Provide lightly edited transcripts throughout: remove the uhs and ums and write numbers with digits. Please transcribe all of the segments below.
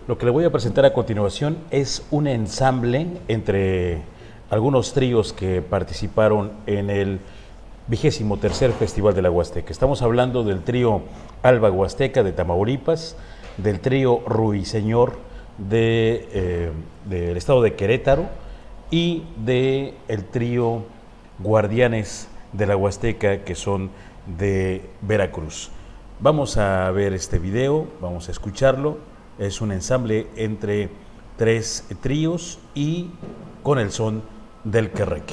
Lo que le voy a presentar a continuación es un ensamble entre algunos tríos que participaron en el 23º Festival de la Huasteca. Estamos hablando del trío Alba Huasteca de Tamaulipas, del trío Ruiseñor del estado de Querétaro y del trío Guardianes de la Huasteca, que son de Veracruz. Vamos a ver este video, vamos a escucharlo. Es un ensamble entre 3 tríos y con el son del querreque.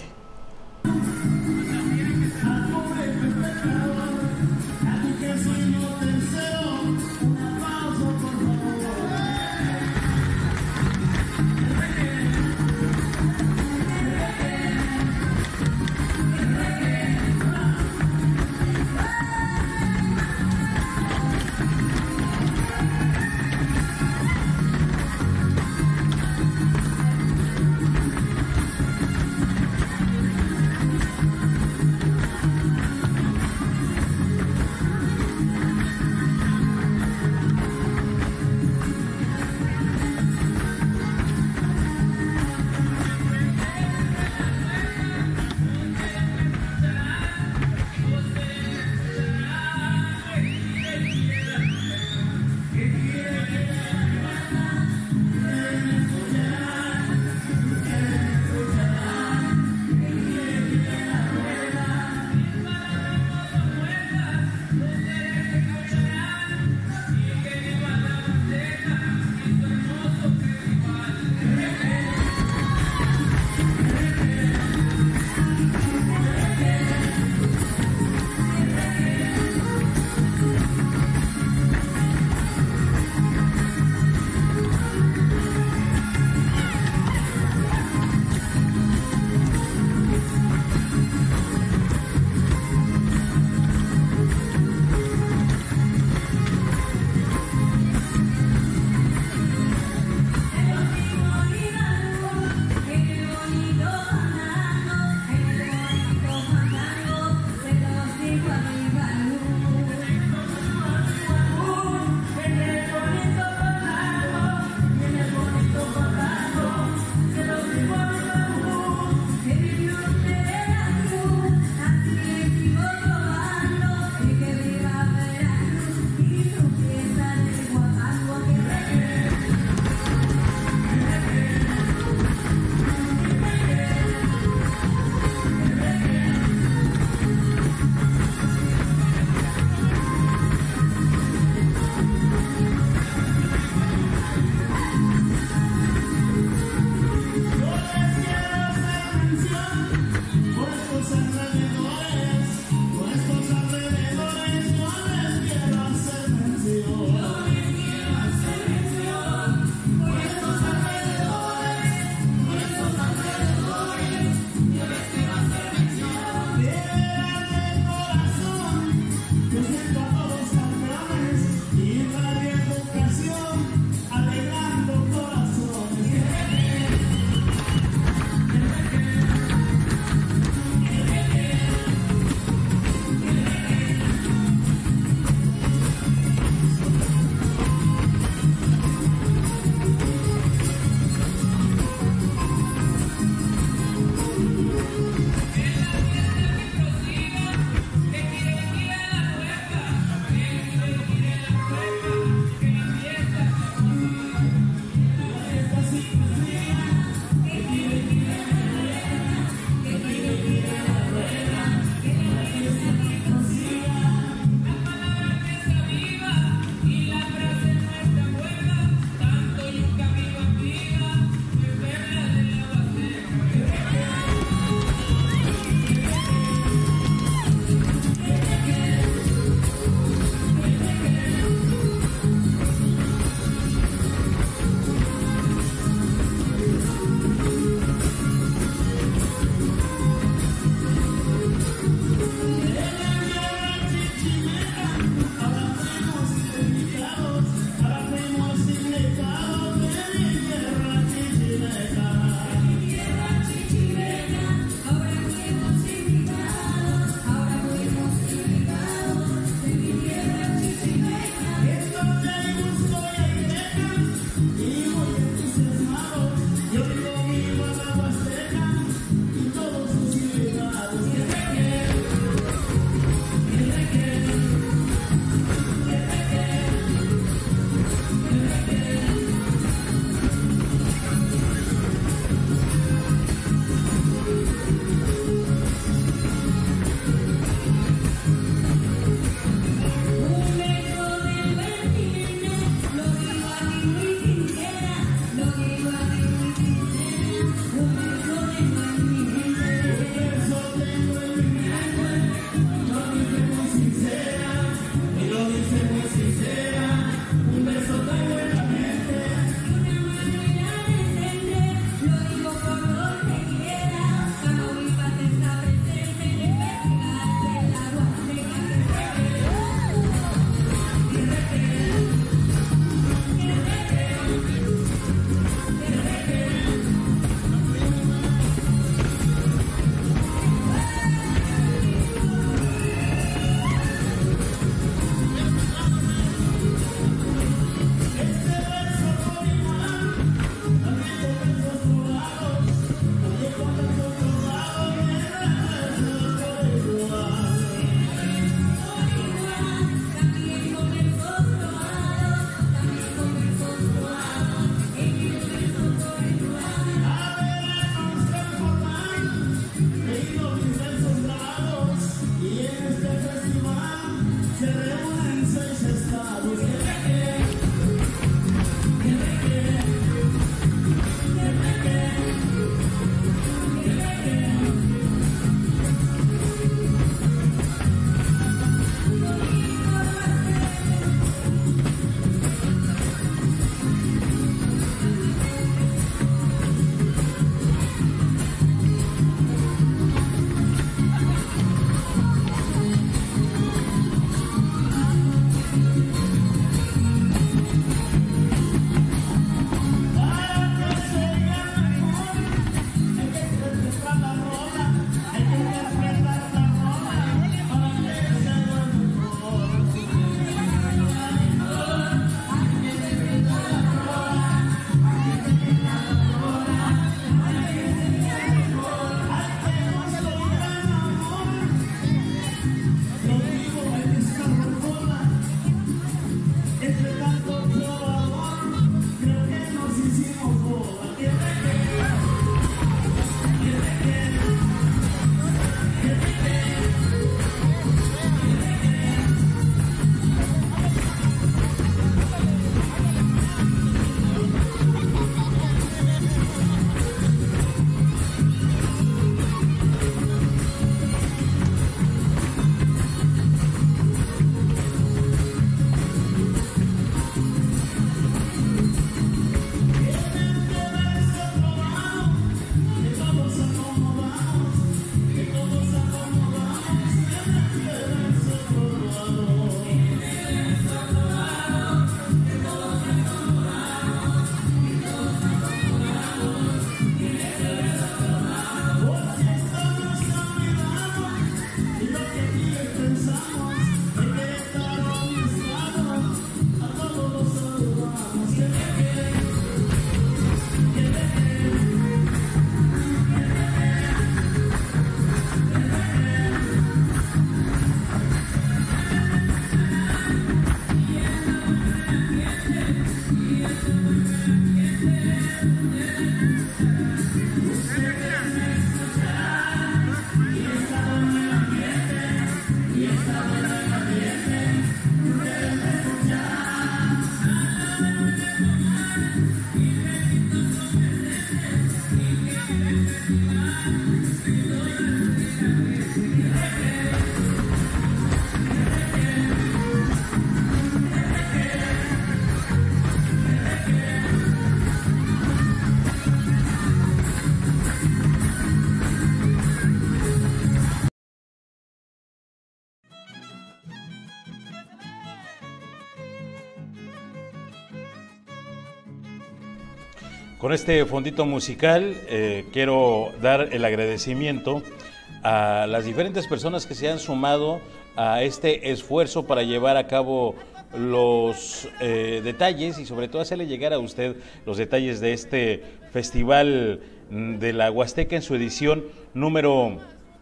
Con este fondito musical quiero dar el agradecimiento a las diferentes personas que se han sumado a este esfuerzo para llevar a cabo los detalles y sobre todo hacerle llegar a usted los detalles de este Festival de la Huasteca en su edición número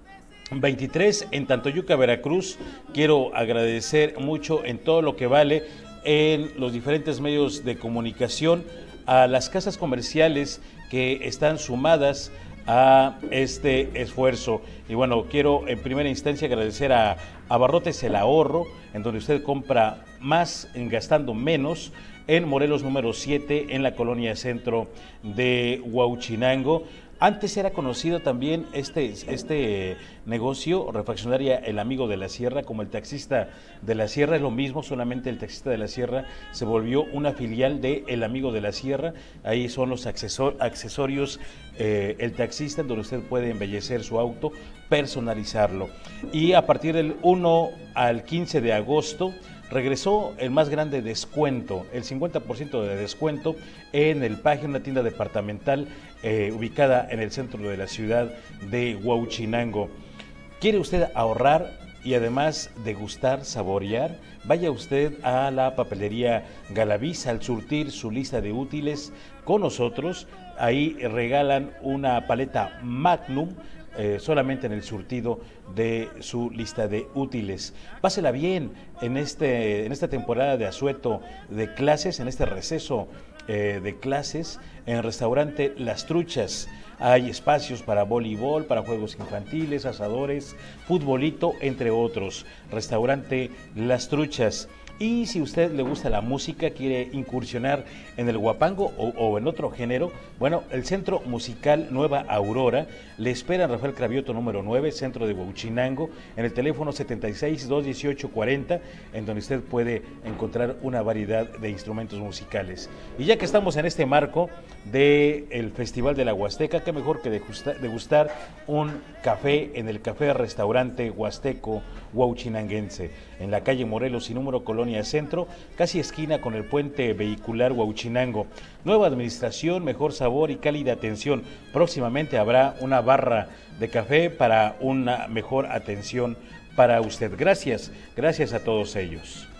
23 en Tantoyuca, Veracruz. Quiero agradecer mucho en todo lo que vale en los diferentes medios de comunicación, a las casas comerciales que están sumadas a este esfuerzo. Y bueno, quiero en primera instancia agradecer a Abarrotes El Ahorro, en donde usted compra más gastando menos, en Morelos número 7, en la colonia centro de Huauchinango. Antes era conocido también este negocio, refaccionaria El Amigo de la Sierra, como el Taxista de la Sierra. Es lo mismo, solamente el Taxista de la Sierra se volvió una filial de El Amigo de la Sierra. Ahí son los accesorios, el taxista, en donde usted puede embellecer su auto, personalizarlo. Y a partir del 1 al 15 de agosto, regresó el más grande descuento, el 50% de descuento en el Paje, una tienda departamental ubicada en el centro de la ciudad de Huauchinango. ¿Quiere usted ahorrar y además degustar, saborear? Vaya usted a la papelería Galaviz al surtir su lista de útiles con nosotros. Ahí regalan una paleta Magnum, solamente en el surtido de su lista de útiles. Pásela bien en esta temporada de asueto de clases, en este receso de clases, en el restaurante Las Truchas. Hay espacios para voleibol, para juegos infantiles, asadores, futbolito, entre otros. Restaurante Las Truchas. Y si a usted le gusta la música, quiere incursionar en el huapango o en otro género, bueno, el Centro Musical Nueva Aurora le espera en Rafael Cravioto número 9, centro de Huauchinango, en el teléfono 76-218-40, en donde usted puede encontrar una variedad de instrumentos musicales. Y ya que estamos en este marco del Festival de la Huasteca, qué mejor que degustar un café en el Café Restaurante Huasteco Huauchinanguense, en la calle Morelos y número Colonia Centro, casi esquina con el puente vehicular Huauchinango. Nueva administración, mejor sabor y cálida atención. Próximamente habrá una barra de café para una mejor atención para usted. Gracias a todos ellos.